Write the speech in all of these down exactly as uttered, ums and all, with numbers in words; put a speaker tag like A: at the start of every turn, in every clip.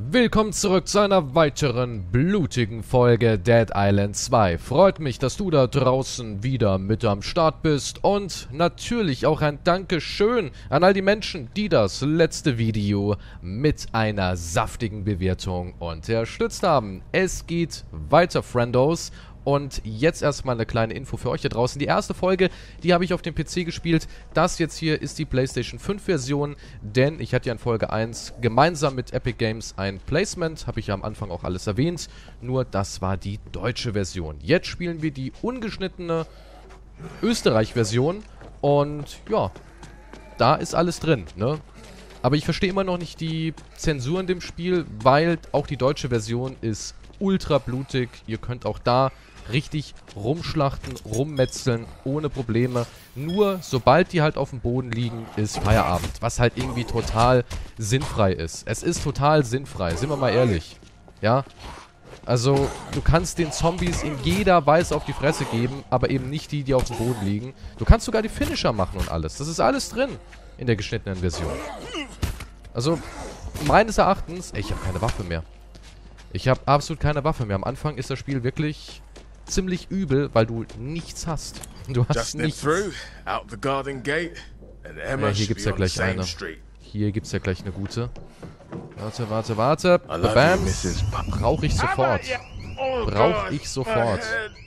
A: Willkommen zurück zu einer weiteren blutigen Folge Dead Island zwei. Freut mich, dass du da draußen wieder mit am Start bist und natürlich auch ein Dankeschön an all die Menschen, die das letzte Video mit einer saftigen Bewertung unterstützt haben. Es geht weiter, Friendos. Und jetzt erstmal eine kleine Info für euch da draußen. Die erste Folge, die habe ich auf dem P C gespielt. Das jetzt hier ist die PlayStation fünf Version, denn ich hatte ja in Folge eins gemeinsam mit Epic Games ein Placement. Habe ich ja am Anfang auch alles erwähnt. Nur das war die deutsche Version. Jetzt spielen wir die ungeschnittene Österreich-Version. Und ja, da ist alles drin, ne? Aber ich verstehe immer noch nicht die Zensur in dem Spiel, weil auch die deutsche Version ist ultra blutig. Ihr könnt auch da richtig rumschlachten, rummetzeln, ohne Probleme. Nur, sobald die halt auf dem Boden liegen, ist Feierabend. Was halt irgendwie total sinnfrei ist. Es ist total sinnfrei, sind wir mal ehrlich. Ja? Also, du kannst den Zombies in jeder Weise auf die Fresse geben, aber eben nicht die, die auf dem Boden liegen. Du kannst sogar die Finisher machen und alles. Das ist alles drin in der geschnittenen Version. Also, meines Erachtens... Ey, ich habe keine Waffe mehr. Ich habe absolut keine Waffe mehr. Am Anfang ist das Spiel wirklich ziemlich übel, weil du nichts hast. Du hast nichts. Ja, hier gibt es ja gleich eine. Hier gibt es ja gleich eine gute. Warte, warte, warte. Bams. Brauche ich sofort. Brauche ich sofort.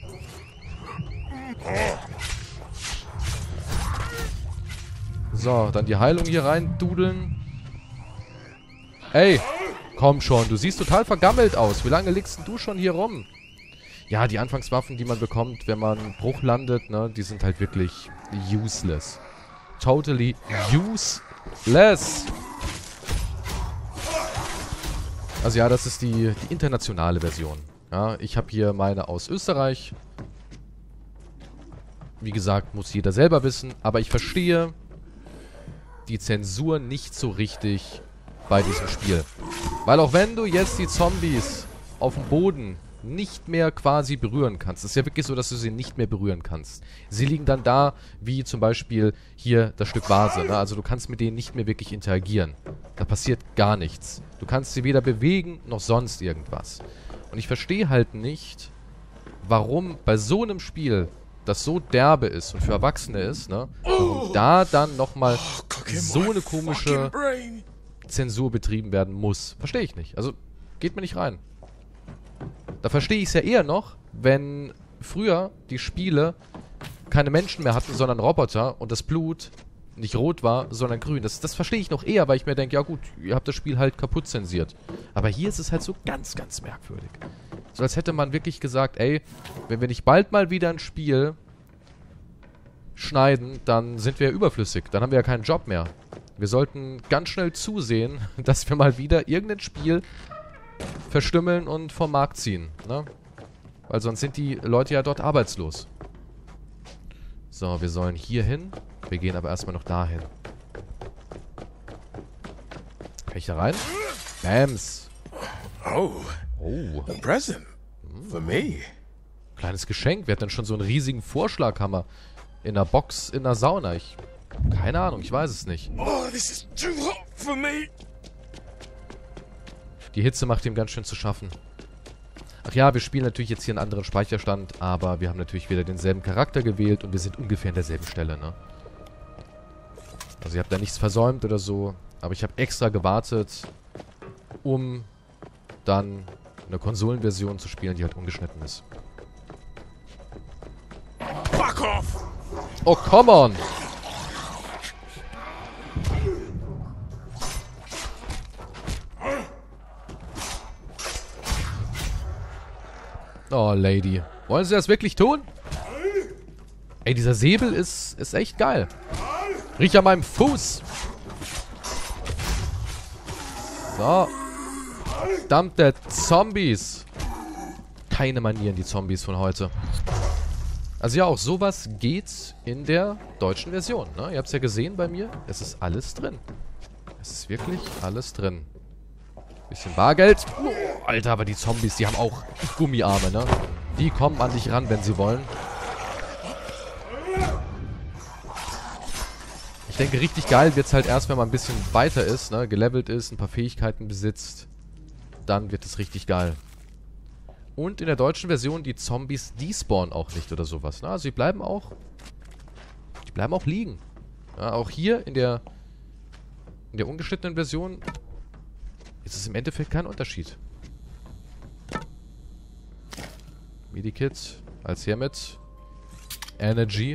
A: So, dann die Heilung hier rein dudeln. Ey, komm schon, du siehst total vergammelt aus. Wie lange liegst denn du schon hier rum? Ja, die Anfangswaffen, die man bekommt, wenn man Bruch landet, ne, die sind halt wirklich useless. Totally useless. Also ja, das ist die, die internationale Version. Ja, ich habe hier meine aus Österreich. Wie gesagt, muss jeder selber wissen. Aber ich verstehe die Zensur nicht so richtig bei diesem Spiel. Weil auch wenn du jetzt die Zombies auf dem Boden nicht mehr quasi berühren kannst, es ist ja wirklich so, dass du sie nicht mehr berühren kannst. Sie liegen dann da, wie zum Beispiel hier das Stück Vase, ne? Also du kannst mit denen nicht mehr wirklich interagieren. Da passiert gar nichts. Du kannst sie weder bewegen, noch sonst irgendwas. Und ich verstehe halt nicht, warum bei so einem Spiel, das so derbe ist und für Erwachsene ist, ne? Warum da dann nochmal so eine komische Zensur betrieben werden muss. Verstehe ich nicht. Also, geht mir nicht rein. Da verstehe ich es ja eher noch, wenn früher die Spiele keine Menschen mehr hatten, sondern Roboter und das Blut nicht rot war, sondern grün. Das, das verstehe ich noch eher, weil ich mir denke, ja gut, ihr habt das Spiel halt kaputt zensiert. Aber hier ist es halt so ganz, ganz merkwürdig. So als hätte man wirklich gesagt, ey, wenn wir nicht bald mal wieder ein Spiel schneiden, dann sind wir ja überflüssig. Dann haben wir ja keinen Job mehr. Wir sollten ganz schnell zusehen, dass wir mal wieder irgendein Spiel verstümmeln und vom Markt ziehen, ne? Weil sonst sind die Leute ja dort arbeitslos. So, wir sollen hier hin. Wir gehen aber erstmal noch dahin. Kann ich da rein? Bams.
B: Oh.
A: Oh.
B: A present. For me.
A: Kleines Geschenk. Wir hatten dann schon so einen riesigen Vorschlaghammer in der Box in der Sauna. Ich... Keine Ahnung, ich weiß es nicht.
B: Oh, this is too hot for me.
A: Die Hitze macht ihm ganz schön zu schaffen. Ach ja, wir spielen natürlich jetzt hier einen anderen Speicherstand, aber wir haben natürlich wieder denselben Charakter gewählt und wir sind ungefähr an derselben Stelle, ne? Also ihr habt da nichts versäumt oder so, aber ich habe extra gewartet, um dann eine Konsolenversion zu spielen, die halt ungeschnitten ist.
B: Fuck off!
A: Oh, come on! Oh, Lady. Wollen Sie das wirklich tun? Ey, dieser Säbel ist, ist echt geil. Riech an meinem Fuß. So. Verdammte Zombies. Keine Manieren, die Zombies von heute. Also ja, auch sowas geht in der deutschen Version, ne? Ihr habt es ja gesehen bei mir. Es ist alles drin. Es ist wirklich alles drin. Bisschen Bargeld. Oh, Alter, aber die Zombies, die haben auch Gummiarme, ne? Die kommen an dich ran, wenn sie wollen. Ich denke, richtig geil wird es halt erst, wenn man ein bisschen weiter ist, ne? Gelevelt ist, ein paar Fähigkeiten besitzt. dann wird es richtig geil. Und in der deutschen Version, die Zombies despawnen auch nicht oder sowas. Ne? Also die bleiben auch... Die bleiben auch liegen. Ja, auch hier in der... In der ungeschnittenen Version ist es im Endeffekt kein Unterschied. Medikit als hiermit. Energy.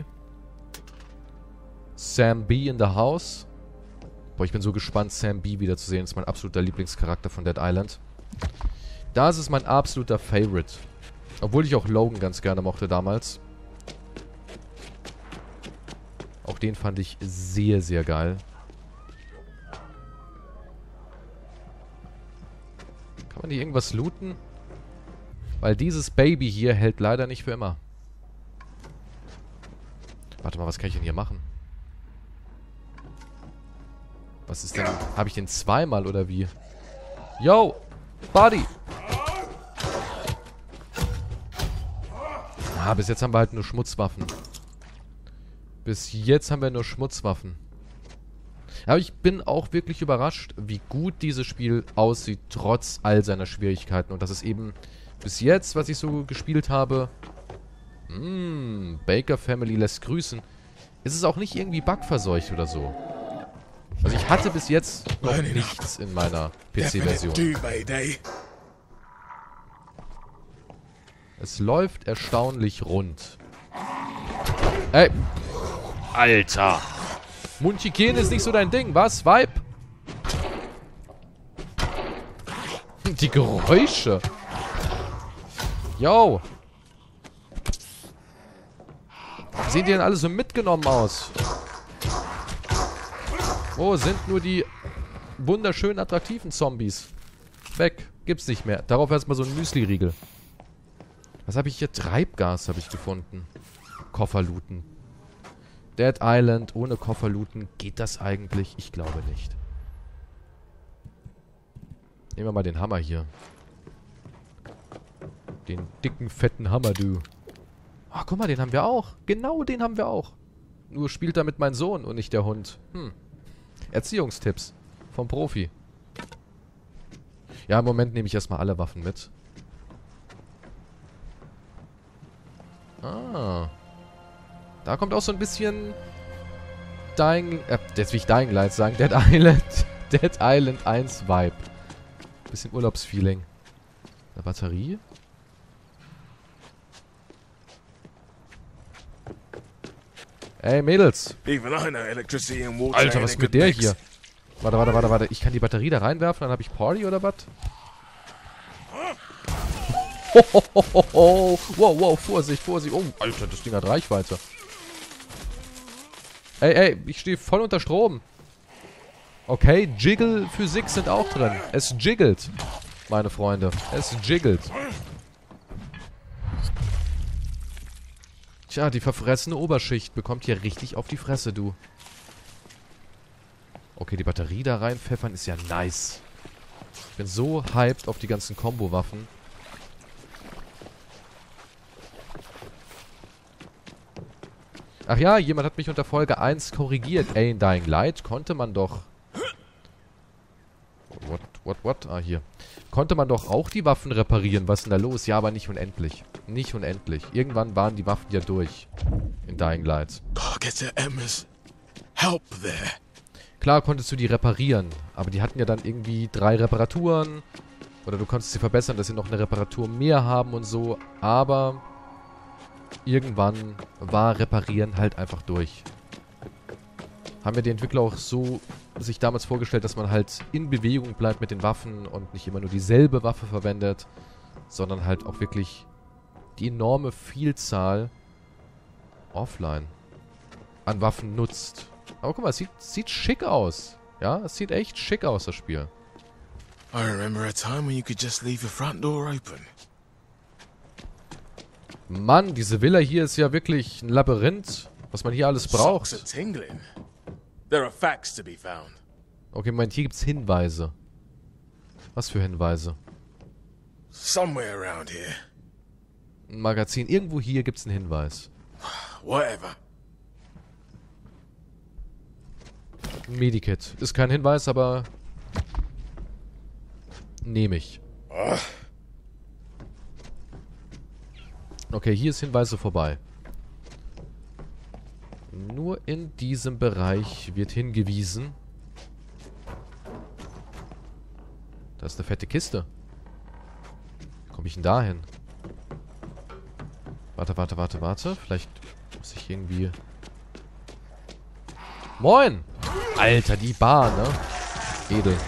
A: Sam B in the house. Boah, ich bin so gespannt, Sam B wiederzusehen. Das ist mein absoluter Lieblingscharakter von Dead Island. Das ist mein absoluter Favorite. Obwohl ich auch Logan ganz gerne mochte damals. Auch den fand ich sehr, sehr geil. Kann man hier irgendwas looten? Weil dieses Baby hier hält leider nicht für immer. Warte mal, was kann ich denn hier machen? Was ist denn... Habe ich den zweimal oder wie? Yo! Buddy! Ah, bis jetzt haben wir halt nur Schmutzwaffen. Bis jetzt haben wir nur Schmutzwaffen. Aber ich bin auch wirklich überrascht, wie gut dieses Spiel aussieht, trotz all seiner Schwierigkeiten. Und das ist eben bis jetzt, was ich so gespielt habe... Mmm, Baker Family lässt grüßen. Ist es auch nicht irgendwie bugverseucht oder so. Also ich hatte bis jetzt noch nichts in meiner P C-Version. Es läuft erstaunlich rund. Ey! Alter! Munchikane ist nicht so dein Ding, was, Vibe? Die Geräusche! Yo! Sehen die denn alle so mitgenommen aus? Wo sind nur die wunderschönen, attraktiven Zombies? Weg. Gibt's nicht mehr. Darauf erstmal so ein Müsli-Riegel. Was habe ich hier? Treibgas habe ich gefunden. Koffer looten. Dead Island ohne Koffer looten. Geht das eigentlich? Ich glaube nicht. Nehmen wir mal den Hammer hier. Den dicken, fetten Hammer, du. Ach, guck mal, den haben wir auch. Genau den haben wir auch. Nur spielt damit mein Sohn und nicht der Hund. Hm. Erziehungstipps vom Profi. Ja, im Moment nehme ich erstmal alle Waffen mit. Ah. Da kommt auch so ein bisschen Dying... Äh, jetzt will ich Dying Light sagen. Dead Island. Dead Island eins Vibe. Bisschen Urlaubsfeeling. Eine Batterie. Ey, Mädels. Alter, was ist mit der hier? Warte, warte, warte, warte. Ich kann die Batterie da reinwerfen, dann habe ich Party oder was? Hohohoho. Wow, wow, Vorsicht, Vorsicht. Oh, Alter, das Ding hat Reichweite. Ey, ey, ich stehe voll unter Strom. Okay, Jiggle-Physik sind auch drin. Es jiggelt, meine Freunde. Es jiggelt. Tja, die verfressene Oberschicht bekommt hier richtig auf die Fresse, du. Okay, die Batterie da reinpfeffern ist ja nice. Ich bin so hyped auf die ganzen Combo-Waffen. Ach ja, jemand hat mich unter Folge eins korrigiert. Ey, in Dying Light konnte man doch... What, what, what? Ah, hier. Konnte man doch auch die Waffen reparieren. Was ist denn da los? Ja, aber nicht unendlich. Nicht unendlich. Irgendwann waren die Waffen ja durch. In Dying Light. Klar konntest du die reparieren. Aber die hatten ja dann irgendwie drei Reparaturen. Oder du konntest sie verbessern, dass sie noch eine Reparatur mehr haben und so. Aber... irgendwann war Reparieren halt einfach durch. Haben wir die Entwickler auch so sich damals vorgestellt, dass man halt in Bewegung bleibt mit den Waffen und nicht immer nur dieselbe Waffe verwendet, sondern halt auch wirklich die enorme Vielzahl offline an Waffen nutzt. Aber guck mal, es sieht, sieht schick aus. Ja, es sieht echt schick aus, das Spiel.
B: I remember a time when you could just leave your front door open.
A: Mann, diese Villa hier ist ja wirklich ein Labyrinth, was man hier alles braucht. Okay, Moment, hier gibt's Hinweise. Was für Hinweise?
B: Somewhere around here.
A: Ein Magazin. Irgendwo hier gibt's einen Hinweis.
B: Whatever.
A: Ein Medikit. Ist kein Hinweis, aber... nehme ich. Okay, hier ist Hinweise vorbei. Nur in diesem Bereich wird hingewiesen. Da ist eine fette Kiste. Wie komme ich denn da hin? Warte, warte, warte, warte. Vielleicht muss ich irgendwie... Moin! Alter, die Bar, ne? Edel.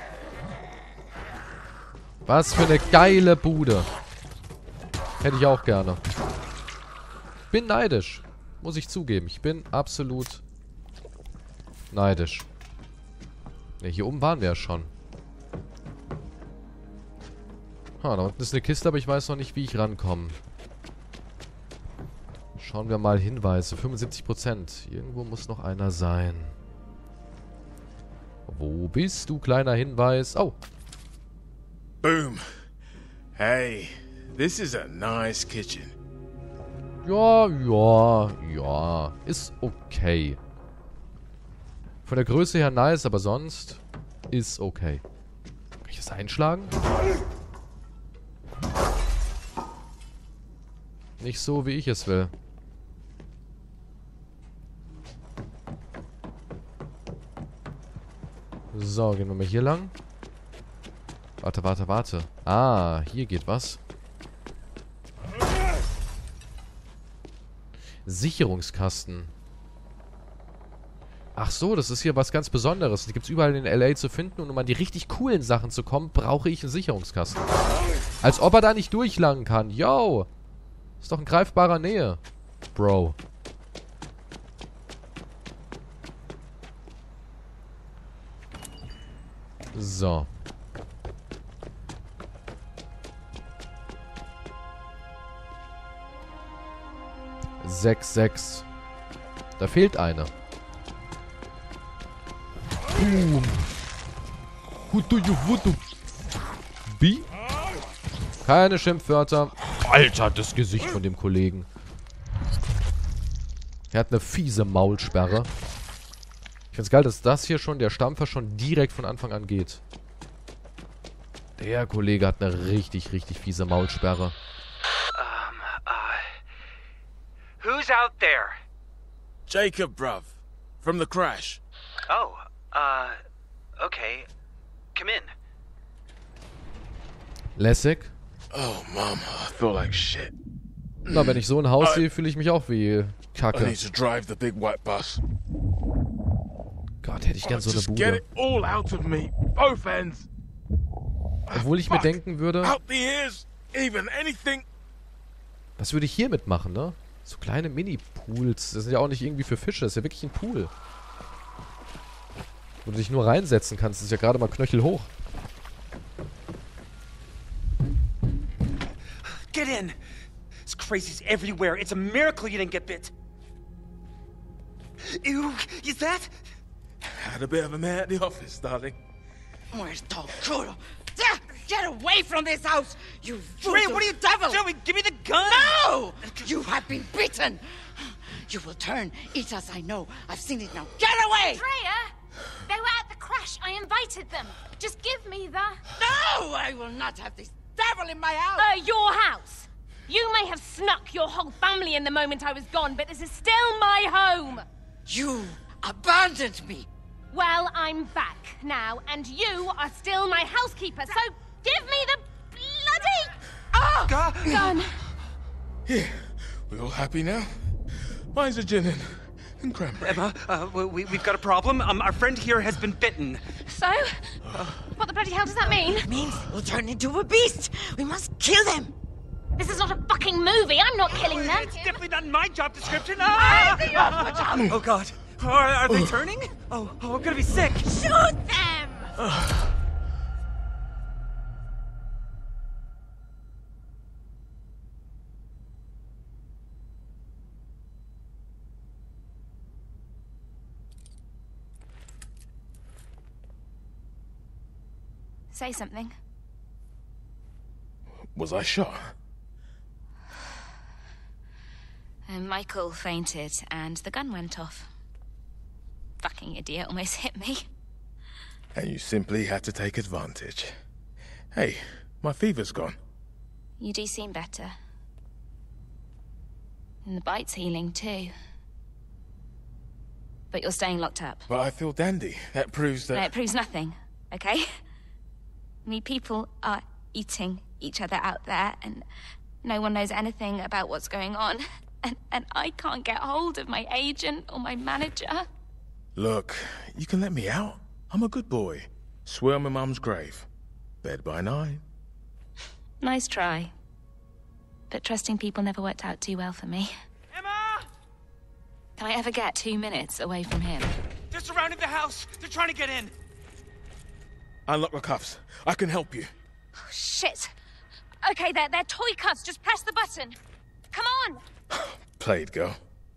A: Was für eine geile Bude. Hätte ich auch gerne. Bin neidisch. Muss ich zugeben. Ich bin absolut neidisch. Ne, hier oben waren wir ja schon. Ha, da unten ist eine Kiste, aber ich weiß noch nicht, wie ich rankomme. Schauen wir mal Hinweise. fünfundsiebzig Prozent. Irgendwo muss noch einer sein. Wo bist du, kleiner Hinweis? Oh.
B: Boom. Hey, this is a nice kitchen.
A: Ja, ja, ja. Ist okay. Von der Größe her nice, aber sonst ist okay. Kann ich das einschlagen? Nicht so, wie ich es will. So, gehen wir mal hier lang. Warte, warte, warte. Ah, hier geht was. Sicherungskasten. Ach so, das ist hier was ganz Besonderes. Die gibt es überall in L A zu finden. Und um an die richtig coolen Sachen zu kommen, brauche ich einen Sicherungskasten. Als ob er da nicht durchlangen kann. Yo! Ist doch in greifbarer Nähe. Bro. So. sechs, sechs. Da fehlt eine. Boom. Who do you, who do... Bi? Keine Schimpfwörter. Alter, das Gesicht von dem Kollegen. Er hat eine fiese Maulsperre. Ich find's geil, dass das hier schon, der Stampfer schon direkt von Anfang an geht. Der Kollege hat eine richtig, richtig fiese Maulsperre.
C: Um, uh... Who's out there?
B: Jacob, bruv. From the crash.
C: Oh, uh... Okay. Come in.
A: Lässig.
B: Oh, Mom, I feel like shit.
A: Na, wenn ich so ein Haus sehe, fühle ich mich auch wie
B: I
A: Kacke.
B: need to drive the big white bus.
A: Gott, hätte ich gern so eine
B: Just get
A: Bude.
B: it all out of me. Both ends.
A: Obwohl ich mir
B: Fuck.
A: denken würde,
B: Out the ears. Even anything.
A: was würde ich hier mitmachen, ne? So kleine Mini-Pools. Das sind ja auch nicht irgendwie für Fische. Das ist ja wirklich ein Pool. Wo du dich nur reinsetzen kannst. Das ist ja gerade mal knöchelhoch.
C: Get in! This crazy's everywhere. It's a miracle you didn't get bit. Ew, is that?
B: Had a bit of a mare at the office, darling.
D: Where's Tom Crudo? Get away from this house, you
C: Freya,
D: voodoo
C: what are you...
D: devil!
C: Joey, give me the gun!
D: No! You have been beaten. You will turn. Eat us, I know. I've seen it now. Get away!
E: Freya! They were at the crash. I invited them. Just give me the...
D: No! I will not have this devil in my house!
E: Uh, your house. You may have snuck your whole family in the moment I was gone, but this is still my home.
D: You abandoned me.
E: Well, I'm back now, and you are still my housekeeper, so give me the bloody...
D: Ah!
C: Gu-
E: gun.
B: Here. We all happy now? Mine's a gin and, and cranberry.
C: Emma, uh, we, we've got a problem. Um, our friend here has been bitten.
E: So? What the bloody hell does that mean?
D: It means we'll turn into a beast. We must kill them.
E: This is not a fucking movie. I'm not killing them.
C: It's definitely not in my job description. Ah! Oh, God. Are, are they turning? Oh, oh, I'm gonna be sick.
D: Shoot them!
E: Say something.
B: Was I shot?
E: And Michael fainted, and the gun went off. Fucking idiot almost hit me.
B: And you simply had to take advantage. Hey, My fever's gone.
F: You do seem better. And the bite's healing too. But you're staying locked up.
B: But I feel dandy. That proves that...
F: No, it proves nothing, okay? I mean, people are eating each other out there, and no one knows anything about what's going on. And, and I can't get hold of my agent or my manager.
B: Look, you can let me out. I'm a good boy. Swear on my mum's grave. Bed by nine.
F: Nice try. But trusting people never worked out too well for me.
C: Emma!
F: Can I ever get two minutes away from him?
C: They're surrounding the house. They're trying to get in.
B: Unlock the cuffs. I can help you.
E: Oh, shit. Okay, they're, they're toy cuffs. Just press the button. Come on.
B: Played, girl.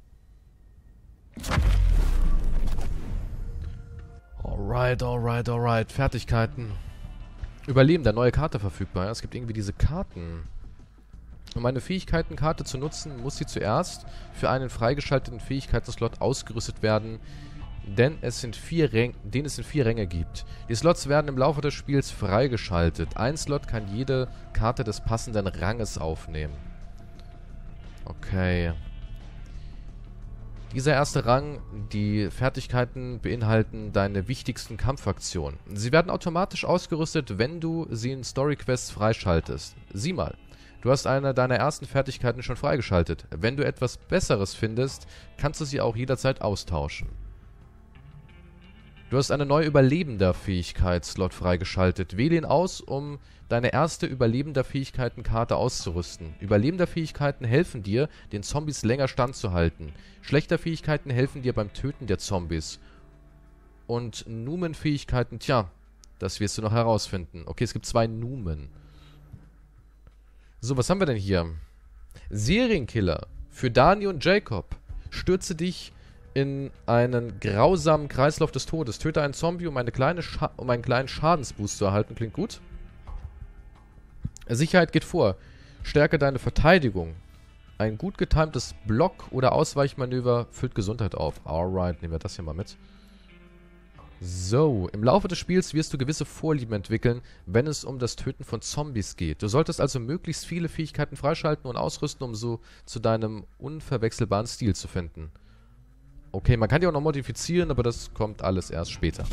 A: Alright, alright, alright. Fertigkeiten. Überleben, der neue Karte verfügbar. Ja, es gibt irgendwie diese Karten. Um eine Fähigkeitenkarte zu nutzen, muss sie zuerst für einen freigeschalteten Fähigkeiten-Slot ausgerüstet werden, denn es sind vier Ränge, den es in vier Ränge gibt. Die Slots werden im Laufe des Spiels freigeschaltet. Ein Slot kann jede Karte des passenden Ranges aufnehmen. Okay. Dieser erste Rang, die Fertigkeiten beinhalten deine wichtigsten Kampfaktionen. Sie werden automatisch ausgerüstet, wenn du sie in Story-Quests freischaltest. Sieh mal. Du hast eine deiner ersten Fertigkeiten schon freigeschaltet. Wenn du etwas Besseres findest, kannst du sie auch jederzeit austauschen. Du hast eine neue Überlebender-Fähigkeit-Slot freigeschaltet. Wähle ihn aus, um deine erste Überlebender-Fähigkeiten-Karte auszurüsten. Überlebender-Fähigkeiten helfen dir, den Zombies länger standzuhalten. Schlechter-Fähigkeiten helfen dir beim Töten der Zombies. Und Numen-Fähigkeiten, tja, das wirst du noch herausfinden. Okay, es gibt zwei Numen. So, was haben wir denn hier? Serienkiller. Für Dani und Jacob. Stürze dich in einen grausamen Kreislauf des Todes. Töte einen Zombie, um, eine kleine Scha um einen kleinen Schadensboost zu erhalten. Klingt gut. Sicherheit geht vor. Stärke deine Verteidigung. Ein gut getimtes Block- oder Ausweichmanöver füllt Gesundheit auf. Alright, nehmen wir das hier mal mit. So, im Laufe des Spiels wirst du gewisse Vorlieben entwickeln, wenn es um das Töten von Zombies geht. Du solltest also möglichst viele Fähigkeiten freischalten und ausrüsten, um so zu deinem unverwechselbaren Stil zu finden. Okay, man kann die auch noch modifizieren, aber das kommt alles erst später.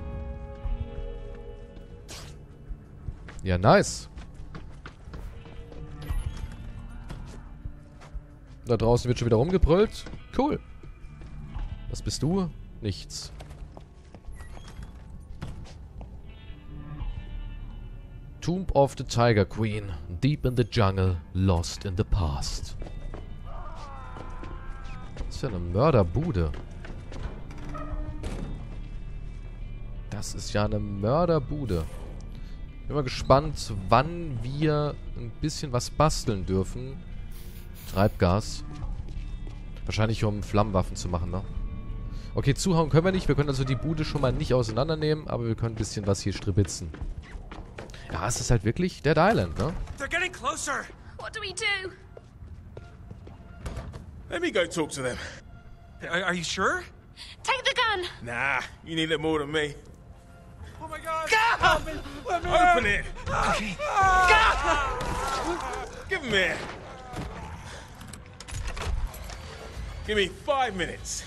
A: Ja, nice. Da draußen wird schon wieder rumgebrüllt. Cool. Was bist du? Nichts. Tomb of the Tiger Queen. Deep in the jungle, lost in the past. Das ist ja eine Mörderbude. Das ist ja eine Mörderbude. Bin mal gespannt, wann wir ein bisschen was basteln dürfen. Treibgas. Wahrscheinlich um Flammenwaffen zu machen, ne? Okay, zuhauen können wir nicht. Wir können also die Bude schon mal nicht auseinandernehmen, aber wir können ein bisschen was hier stribitzen. Ja, es ist halt wirklich Dead Island, ne?
C: They're getting closer.
E: What do we do?
B: Let me go talk to them.
C: Are, are you sure?
E: Take the gun!
B: Nah, you need it more than me.
C: Oh my God!
B: Help me. Open it!
C: Okay.
B: Give him here. Give me five minutes.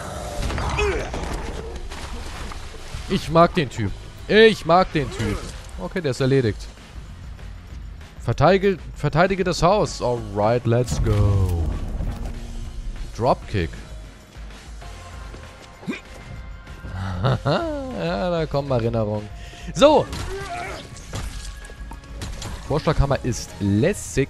A: Ich mag den Typ. Ich mag den Typ. Okay, der ist erledigt. Verteidige, verteidige das Haus. Alright, let's go. Dropkick. Ja, da kommen Erinnerungen. So. Vorschlaghammer ist lässig.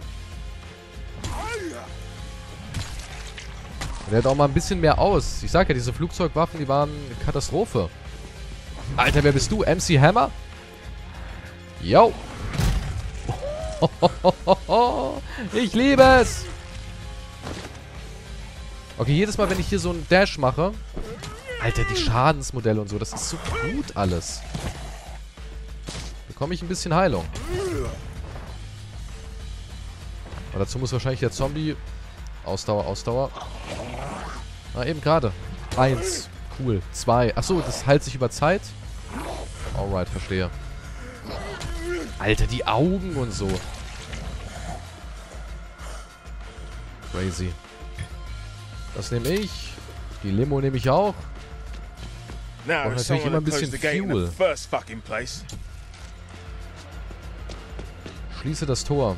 A: Der hält auch mal ein bisschen mehr aus. Ich sag ja, diese Flugzeugwaffen, die waren eine Katastrophe. Alter, wer bist du? M C Hammer? Yo. Ich liebe es. Okay, jedes Mal, wenn ich hier so einen Dash mache. Alter, die Schadensmodelle und so. Das ist so gut alles. Bekomme ich ein bisschen Heilung. Aber dazu muss wahrscheinlich der Zombie... Ausdauer, Ausdauer. Ah, eben gerade. Eins. Cool. Zwei. Achso, das heilt sich über Zeit. Alright, verstehe. Alter, die Augen und so. Crazy. Das nehme ich. Die Limo nehme ich auch.
B: Now,
A: Und
B: if
A: natürlich immer
B: someone
A: ein
B: had
A: bisschen
B: closed the gate in
A: Fuel.
B: the first fucking place.
A: Schließe das Tor.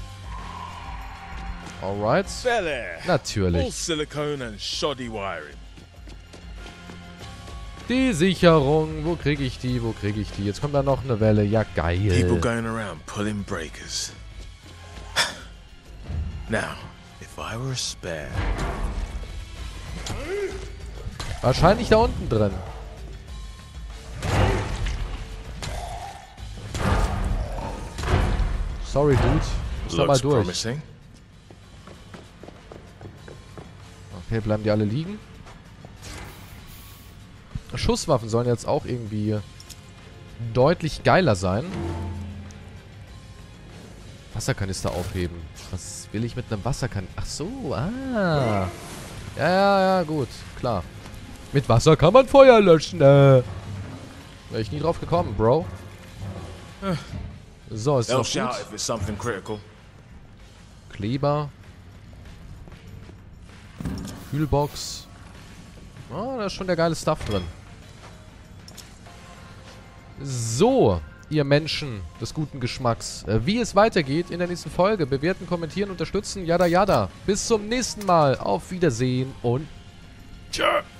A: Alright.
B: Fair air. All
A: Natürlich.
B: silicone and shoddy wiring.
A: Die Sicherung. Wo kriege ich die? Wo kriege ich die? Jetzt kommt da noch eine Welle. Ja,
B: People
A: geil.
B: going around pulling breakers. Now, if I were a spare,
A: Wahrscheinlich da unten drin. Sorry, Dude. Muss da mal
B: looks
A: durch.
B: promising.
A: Okay, bleiben die alle liegen. Schusswaffen sollen jetzt auch irgendwie deutlich geiler sein. Wasserkanister aufheben. Was will ich mit einem Wasserkanister? Ach so, ah. Ja, ja, ja, gut, klar. Mit Wasser kann man Feuer löschen, äh. Wäre ich nie drauf gekommen, Bro. So, ist
B: They'll
A: noch
B: shout
A: gut.
B: if it's something critical.
A: Kleber. Kühlbox. Oh, da ist schon der geile Stuff drin. So, ihr Menschen des guten Geschmacks. Äh, wie es weitergeht in der nächsten Folge. Bewerten, kommentieren, unterstützen. Yada, yada. Bis zum nächsten Mal. Auf Wiedersehen und tschö.